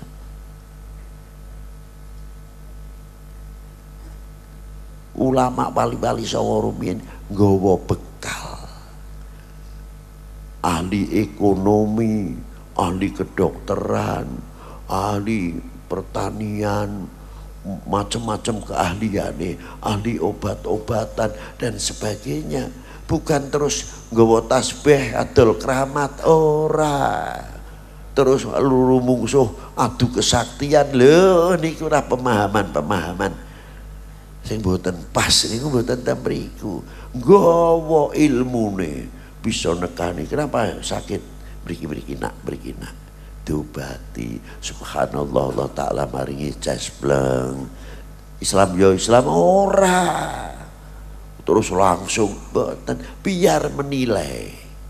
Speaker 1: Ulama bali-bali sawa rumiyin nggawa bekal. Ahli ekonomi, ahli kedokteran, ahli pertanian, macam-macam keahliane, ahli obat-obatan dan sebagainya. Bukan terus nggawa tasbih adol keramat ora. Terus luru mungsuh adu kesaktian. Lho niku ora pemahaman-pemahaman sing mboten pas niku mboten ten mriku. Nggawa ilmune bisa nekani. Kenapa sakit mriki-mriki nak mriki nak diobati. Subhanallah, Allah taala maringi cesbleng. Islam ya Islam ora. Terus langsung mboten biar menilai.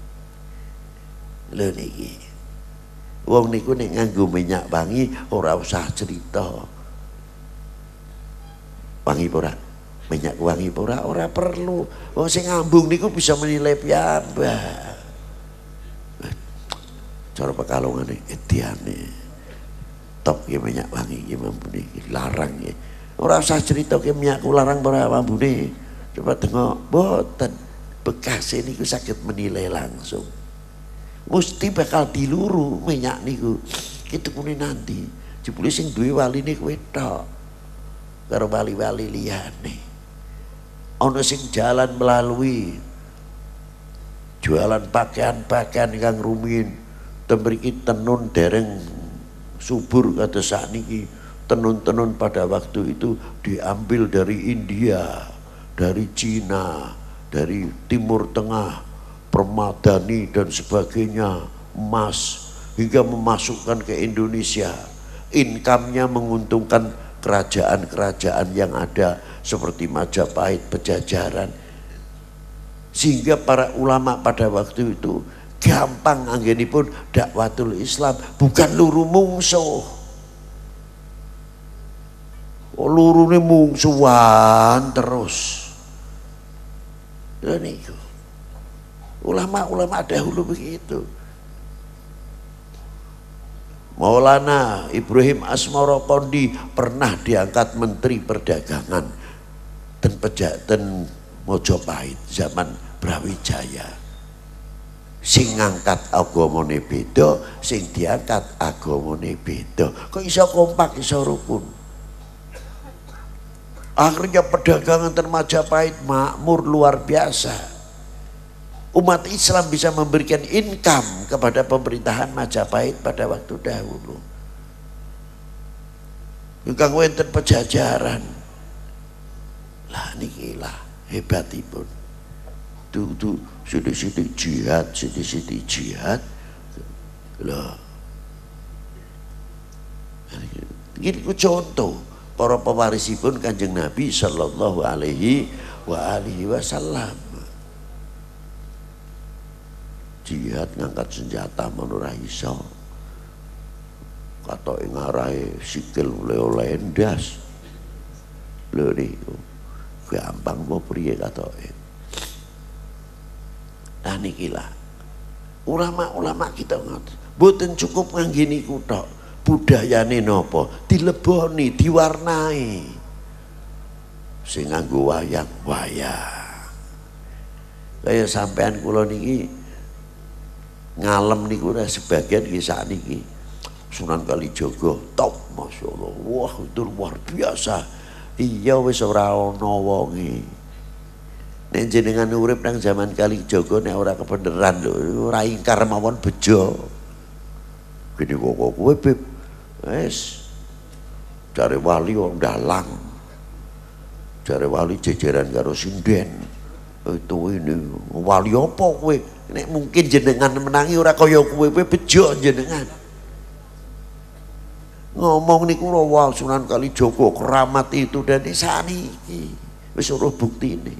Speaker 1: Lho niki. Wong niku nek nganggo minyak wangi ora usah cerita. Wangi pura, minyak wangi pura, ora perlu. Wong sing ngambung niku bisa menilai piyambak. Cara pekalongane ediane. Top ya minyak wangi iki mampune iki larang ya. Ora usah cerita ke minyakku larang ora mampune. Coba tengok boten. bekas ini ku sakit menilai langsung. Mesti bakal diluru minyak niku. Kita kuni nanti. Jebule sing duwe waline kowe tok. Karo wali-wali liyane. Ana sing jalan melalui jualan pakaian-pakaian kang rumiyin temriki tenun dereng subur kata sakniki. Tenun-tenun pada waktu itu diambil dari India, dari Cina, dari Timur Tengah, permadani dan sebagainya, emas, hingga memasukkan ke Indonesia. Income-nya menguntungkan kerajaan-kerajaan yang ada seperti Majapahit, Pejajaran. Sehingga para ulama pada waktu itu gampang anggenipun dakwatul Islam, bukan luru mungsuh. Oh, lurune mungsuhan terus. Dan itu ulama-ulama dahulu begitu. Maulana Ibrahim Asmorokondi pernah diangkat Menteri Perdagangan dan Pejaten Mojopahit zaman Brawijaya. Sing ngangkat agamane beda, sing diangkat agamane beda. Kok iso kompak, iso rukun? Akhirnya perdagangan dan Majapahit makmur luar biasa. Umat Islam bisa memberikan income kepada pemerintahan Majapahit pada waktu dahulu. Ingkang wonten Pejajaran. Lah niki lah hebatipun. Tuh tuh sithik-sithik jihad, sithik-sithik jihad. Lah. Ini ku contoh para pewarisipun Kanjeng Nabi sallallahu alaihi wa alihi wasallam. Jihad ngangkat senjata menurah iso. Katoke ngarahe sikil oleh-oleh ndas. Lho niku gampang apa priye katoke. Nah niki lah. Ulama-ulama kita ngoten. Mboten cukup ngangge niku tok. Budayane napa? Dileboni, diwarnai. Sing nganggo wayang-wayang. Kaya sampean kula niki ngalem niku ora sebagian ki sakniki. Sunan Kalijaga top masyaallah. Wah, itu luar biasa. Iya wis ora ana wonge. Nek jenengan urip nang zaman Kalijaga nek ora kebeneran lho, ora ingkar mawon bejo. Gini kok kowe Beb. Wis jare wali wong dalang. Jare wali jejeran karo sinden. Itu ini wali apa kowe? Nek mungkin jenengan menangi ora kaya kowe, kowe bejo jenengan. Ngomong niku wah Sunan Kalijaga keramat itu dan saniki wis ora buktine.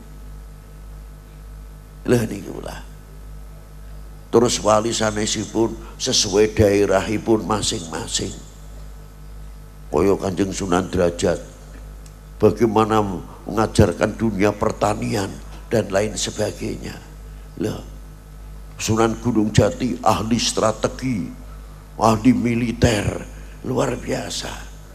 Speaker 1: Lah niku lah. Terus wali sanesipun sesuai daerahipun masing-masing. Kaya Kanjeng Sunan Derajat bagaimana mengajarkan dunia pertanian dan lain sebagainya. Lah Sunan Gunung Jati ahli strategi, ahli militer, luar biasa.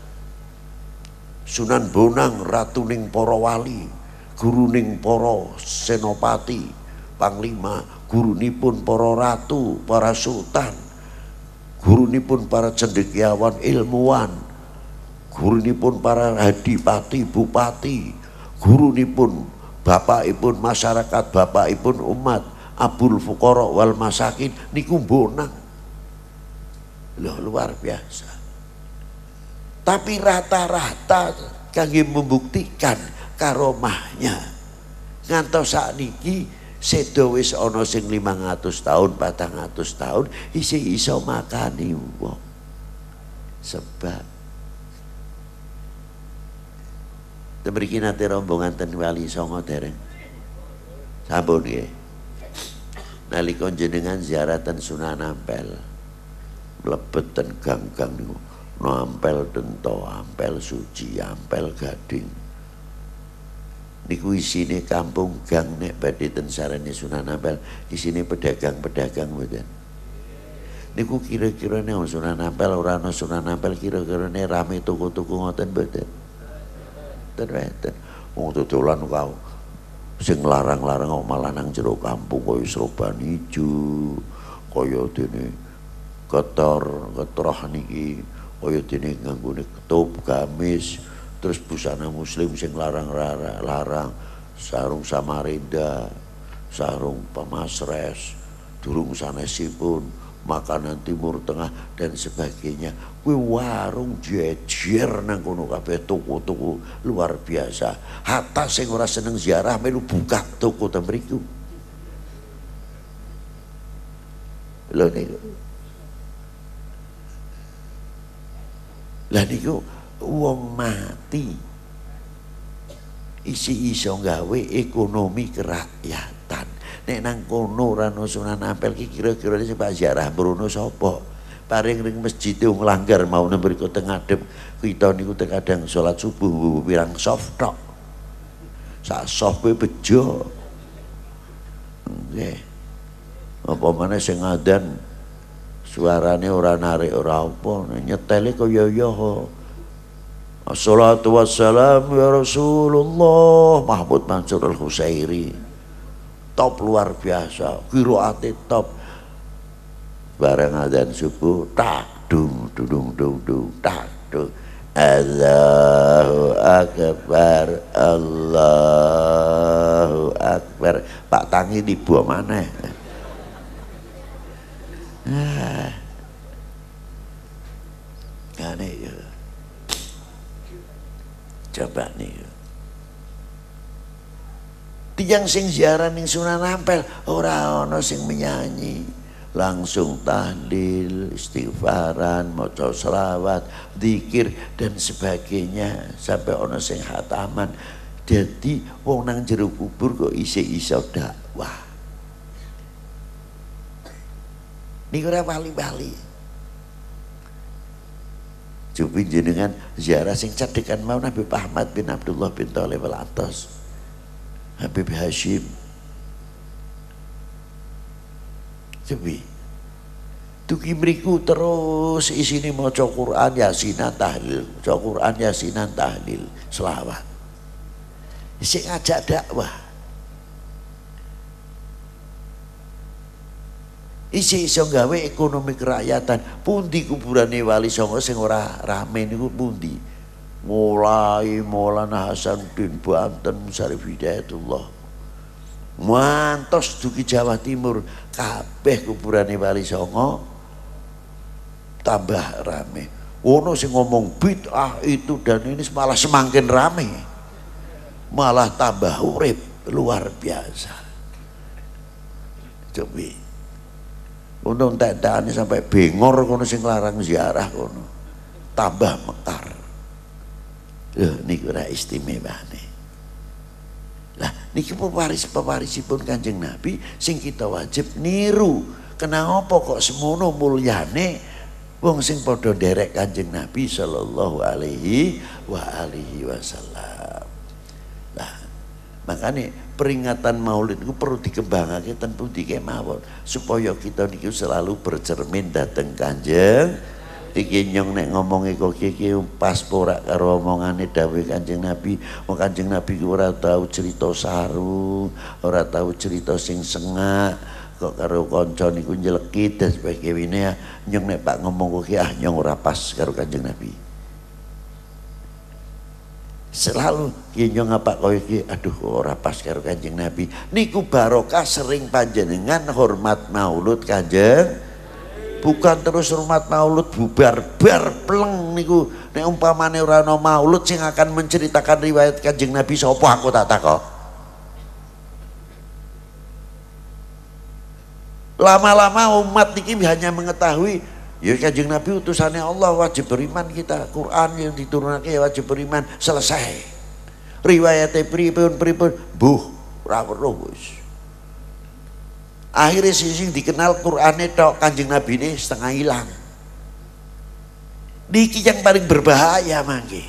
Speaker 1: Sunan Bonang ratuning para wali, guruning para senopati, panglima, gurunipun para ratu, para sultan, gurunipun para cendekiawan ilmuwan, gurunipun para adipati, bupati, gurunipun bapakipun masyarakat, bapakipun umat, abul fuqara wal masakin niku Bonang. Loh, luar biasa. Tapi rata-rata kangge membuktikan karomahnya ngantos sakniki sedo wis ana sing limang atus tahun, patang atus tahun isih iso makani wong. Sebab temriki nate rombongan ten Wali Songo dereng. Sampun nggih. Nalika jenengan ziaratan Sunan Ampel, mlebet ten gang-gang niku, Ampel Dento, Ampel Suci, Ampel Gading. Niku isine kampung gang nek badhe ten sarane Sunan Ampel, isine pedagang-pedagang mboten. Niku kira-kira nek Sunan Ampel ora ana Sunan Ampel kira-kira nek rame tuku-tuku ngoten mboten. Ten wonten. Wong dodolan kau sing larang-larang kok malah nang jero kampung kaya Sroban Ijo, kaya dene kotor ketroh niki, kaya dene nganggone ketup gamis, terus busana muslim sing larang-larang, sarung Samarinda, sarung Pamasres, durung sanesipun makanan Timur Tengah dan sebagainya. Kuwi warung jejer nang kono kabeh, toko-toko luar biasa. Hatta sing ora seneng ziarah melu buka toko ten mriku. Lho niku. Lah niku wong mati isi iso gawe ekonomi kerakyatan. Nek nang kono ora ono Sunan Ampel ki kira-kira sebab ziarah mrono sapa? Paring ring masjid wong langgar mau nang mriku teng ngadep kita niku kadang salat subuh pirang soft tok. Sak soft kuwi bejo. Nggih. Apa maneh sing ngadan suarane ora narik ora apa, nyetele kaya ya. Assalatu wassalamu ya Rasulullah. Mahmud Mansur Al-Husairi. Top luar biasa, qiraate top. Bareng adzan subuh tak dung dung dung dung tak dung. Allahu akbar, Allahu akbar. Pak tangi dibuang mana? Ah. Ngene ya. Coba nih. Tiyang sing ziarah ning Sunan Ampel ora ana sing menyanyi. Langsung tahlil, istighfaran, maca selawat, zikir dan sebagainya sampai ana sing khataman. Jadi wong nang jero kubur kok isih iso dakwah. Niku ora bali-bali. Cobi jenengan ziarah sing cadekan mau Nabi Ahmad bin Abdullah bin Thalib Al-Attas, Habib Hashim. Cobi tuki mriku terus isine maca Quran, yasinan, tahlil, maca Quran, yasinan, tahlil, selawat. Sing ngajak dakwah. Isi iso gawe ekonomi kerakyatan. Pundi kuburane Wali Songo sing ora rame niku pundi? Mulai Maulana Hasanuddin Banten Syarif Hidayatullah. Mantos dugi Jawa Timur kabeh kuburane Wali Songo tambah rame. Ono sing ngomong bid'ah itu dan ini malah semakin rame. Malah tambah urip luar biasa. Cobi. Untung tendane sampai bengor kono sing larang ziarah kono. Tambah mekar. Lho niku ora istimewane. Lah niki pewaris-pewarisipun Kanjeng Nabi sing kita wajib niru. Kenapa kok semono mulyane wong sing padha nderek Kanjeng Nabi sallallahu alaihi wa alihi wasallam. Nah, makanya peringatan Maulid itu perlu dikembangake ten pundi kemawon supaya kita niku selalu bercermin dateng Kanjeng. Iki nyong nek ngomongi kok iki pas ora karo omongane dawuh Kanjeng Nabi. Wong Kanjeng Nabi ku ora tau cerita sarung, ora tau cerita sing sengak, kok karo kanca niku nyelekit dan sebagainya. Nyong nek Pak ngomong kok ah nyong ora pas karo Kanjeng Nabi. Selalu ki nyong apa kowe iki aduh ora pas karo Kanjeng Nabi. Niku barokah sering panjenengan hormat Maulud Kanjeng. Bukan terus hormat Maulud bubar bar pleng niku. Nek umpamane ora ana Maulud sing akan menceritakan riwayat Kanjeng Nabi sapa aku tak takok. Lama-lama umat niki hanya mengetahui ya Kanjeng Nabi utusannya Allah, wajib beriman kita. Quran yang diturunake wajib beriman, selesai. Riwayate pripun-pripun buh ora weruh wis. Akhirnya sing dikenal Qur'ane tok, Kanjeng Nabi ini setengah hilang. Niki yang paling berbahaya mangke.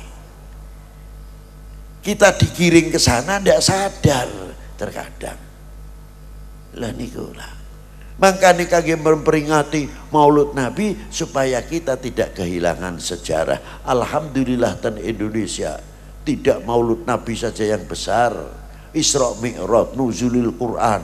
Speaker 1: Kita digiring ke sana ndak sadar terkadang. Lah niku lah. Makanya kagem memperingati Maulud Nabi supaya kita tidak kehilangan sejarah. Alhamdulillah tan Indonesia tidak Maulud Nabi saja yang besar, Isra Mi'raj, nuzulil Quran,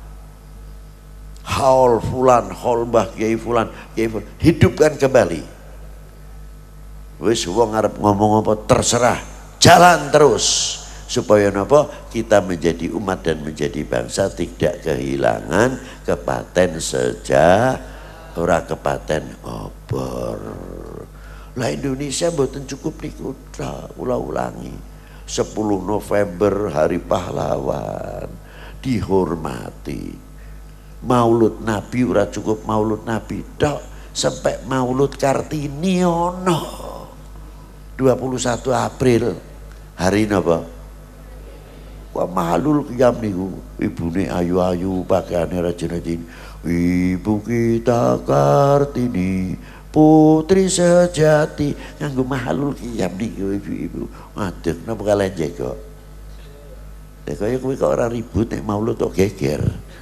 Speaker 1: haul fulan, haul Mbah Kiai fulan, Kiai fulan, hidupkan kembali. Wis wong arep ngomong apa terserah, jalan terus supaya napa kita menjadi umat dan menjadi bangsa tidak kehilangan kepaten sejarah, ora kepaten obor. Lah Indonesia mboten cukup niku, kula ulangi. sepuluh November Hari Pahlawan dihormati. Maulud Nabi ora cukup maulud Nabi tok, sampai maulud Kartini ono. dua puluh satu April hari napa? Wah mahalul qiyam niku, ibune ayu-ayu pakaiane rajin-rajin. Ibu kita Kartini, putri sejati, nganggo mahalul qiyam niku ibu-ibu. Waduh, napa kalian jago? Ya kaya kowe kok ora ribut nek maulud kok geger.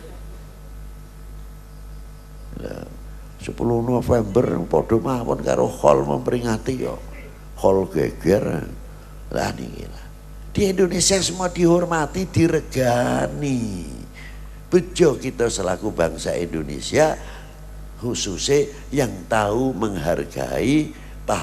Speaker 1: sepuluh November padha mawon karo hol memperingati yo. Hol geger. Lah niki lah. Di Indonesia semua dihormati, diregani. Bejo kita selaku bangsa Indonesia khususnya yang tahu menghargai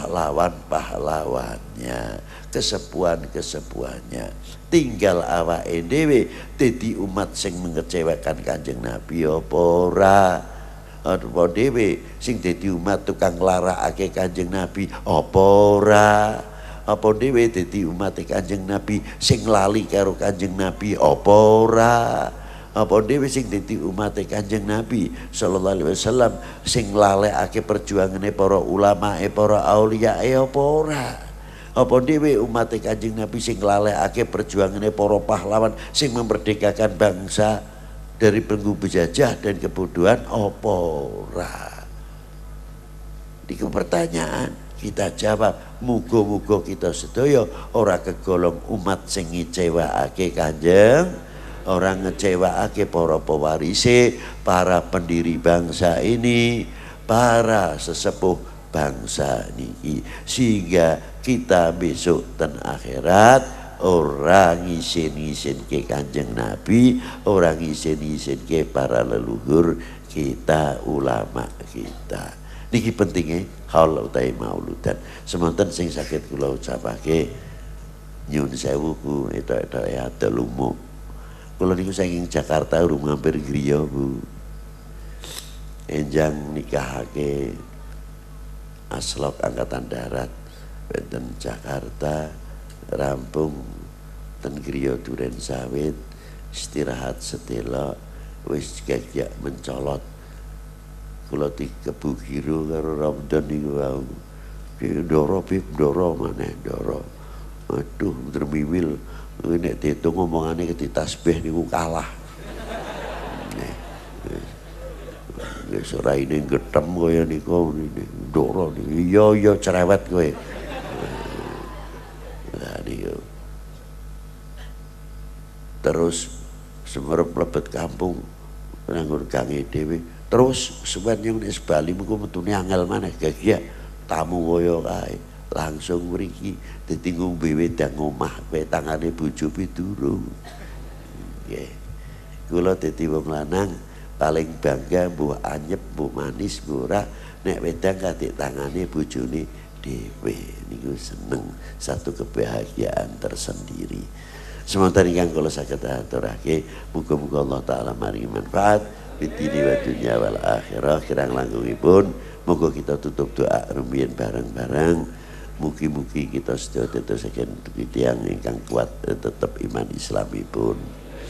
Speaker 1: pahlawan-pahlawannya, kesepuhan-kesepuhannya. Tinggal awake dhewe dadi umat sing mengecewakan Kanjeng Nabi apa ora? Apa dhewe sing dadi umat tukang nglarakake Kanjeng Nabi apa ora? Apa dhewe dadi umat Kanjeng Nabi sing lali karo Kanjeng Nabi apa ora? Apa dhewe sing dadi umat Kanjeng Nabi sallallahu alaihi wasallam sing lalekake perjuangane para ulamae, para auliyae apa ora? Apa dhewe umat Kanjeng Nabi sing lalekake perjuangane para pahlawan sing memerdekakan bangsa dari belenggu penjajah dan kebodohan apa ora? Iku pertanyaan kita jawab. Muga-muga kita sedaya ora kegolong umat sing ngecewaake Kanjeng, ora ngecewaake para pewarise, para pendiri bangsa ini, para sesepuh bangsa niki, sehingga kita besok ten akhirat orang ngisin-ngisin ke Kanjeng Nabi, orang ngisin-ngisin ke para leluhur kita, ulama kita. Niki pentingnya haul utawi mauludan. Semonten sing saged kula ucapake nyuwun sewu Bu, etok-etok ada lumo. Kula niku saking Jakarta urung mampir griya Bu. Enjang nikahake Aslok Angkatan Darat wonten Jakarta, rampung ten griya Duren Sawit, istirahat sedelo wis gagak mencolot. Kula dikebu giro karo Ramadan niku wau. Ndoro pip ndoro maneh ndoro. Aduh termiwil nek diitung omongane keti tasbih niku kalah. Nek wis ora ine getem kaya niku ndoro niku. Iya iya cerewet kowe. Lah niku. Terus semerep lebet kampung nganggur gange dhewe. Terus seban yang di Bali muga metune angel maneh gagya tamu kaya kae langsung mriki ditinggung bewedang omah kowe tangane bojo pidurung. Nggih. Kula dadi wong lanang paling bangga mbuh anyep mbuh manis mbuh ora nek wedang katik tangane bojone dhewe niku seneng, satu kebahagiaan tersendiri. Sementara ingkang kula saged aturake muga-muga Allah taala maringi manfaat fitini wa dunya wal akhirah. Kirang langgungipun moga kita tutup doa rumiyin bareng-bareng. Mugi-mugi kita sedaya dadosaken tiyang ingkang kuat tetep iman Islamipun.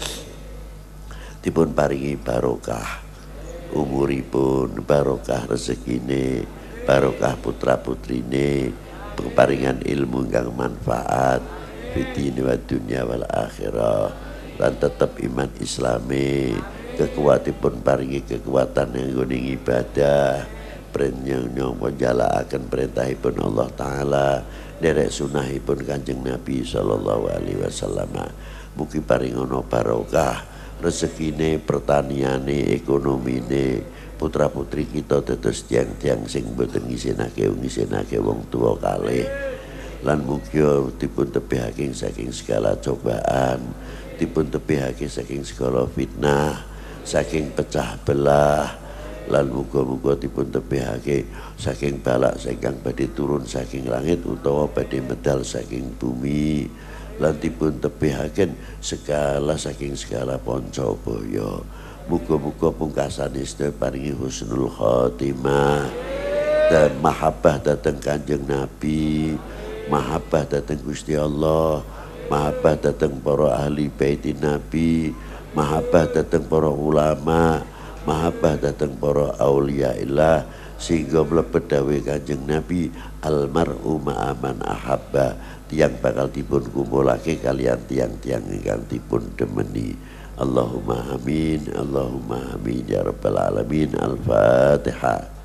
Speaker 1: Dipun paringi barokah umuripun, barokah rezekine, barokah putra-putrine, paringan ilmu ingkang manfaat fitini wa dunya wal akhirah, lan tetep iman Islami. Kekuatipun paringi kekuatan yang guning ibadah, nyong menjalakaken perintahipun Allah Ta'ala, derek sunahipun Kanjeng Nabi Sallallahu Alaihi Wasallam. Mugi paringono barokah rezekine, pertaniane, ekonomine, putra putri kita dados tiang-tiang sing boten ngisinake ngisinake wong tua kalih. lan mugia dipun tebihake saking segala cobaan, dipun tebihake saking segala fitnah, saking pecah belah, lan muga-muga dipun tebihake saking balak ingkang badhe turun saking langit utawa badhe medal saking bumi, lan dipun tebihaken segala saking segala panca baya. Muga-muga pungkasane sedaya paringi husnul khotimah dan mahabbah dateng Kanjeng Nabi, mahabbah dateng Gusti Allah, mahabbah dateng para ahli bait Nabi, mahabbah dateng para ulama, mahabbah dateng para aulia illah, sehingga mlebet dawuh Kanjeng Nabi almar'u ma'aman ahabba, tiang bakal dipun kumpulake kalian tiang-tiang ingkang dipun demeni. Allahumma amin, Allahumma amin ya rabbal alamin. Al-Fatihah.